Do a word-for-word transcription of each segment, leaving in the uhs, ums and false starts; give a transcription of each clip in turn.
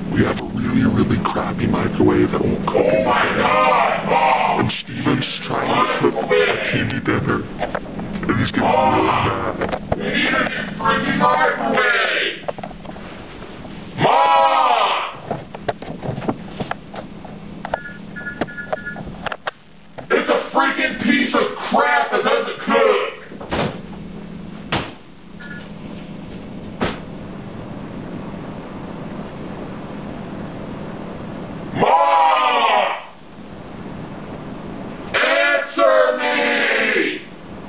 We have a really, really crappy microwave that won't cook. Oh my god! Mom! And Steven's trying to cook a T V dinner. And he's getting really mad. We need a new freaking microwave! Mom! It's a freaking piece of crap that doesn't cook! Mom! Answer me!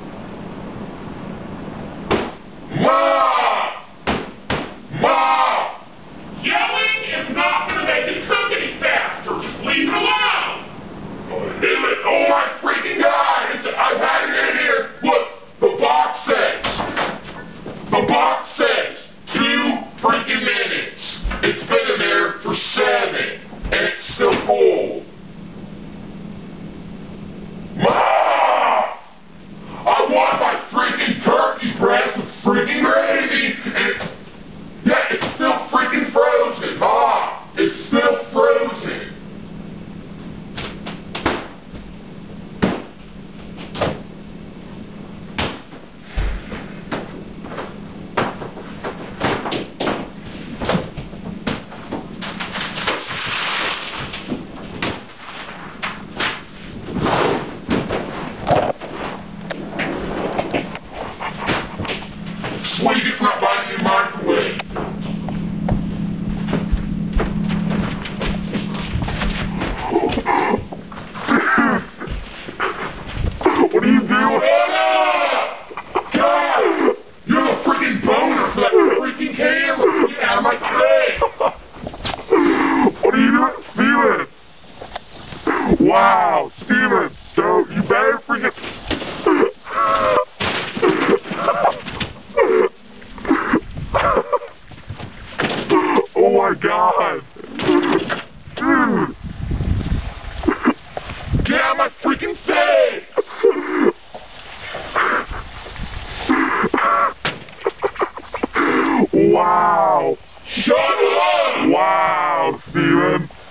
Mom! Mom! Yelling is not going to make it cook any faster. Just leave it alone. Oh, damn it. Oh my freaking god! It's, I've had it in here. Look, the box says. The box says two freaking minutes. It's been in there for seven. And it's still full. Mom! I want my freaking turkey breast with freaking gravy, and it's, yeah, it's still freaking frozen, Mom! It's still frozen. Sweet, it's not buying you a microwave. What are you doing? God! You're a freaking boner for that freaking camera! Get out of my face! What are you doing? Steven! Wow, Steven! So, you better freaking... Oh my god! Get out of my freaking face! Wow! Shut up! Wow, Steven!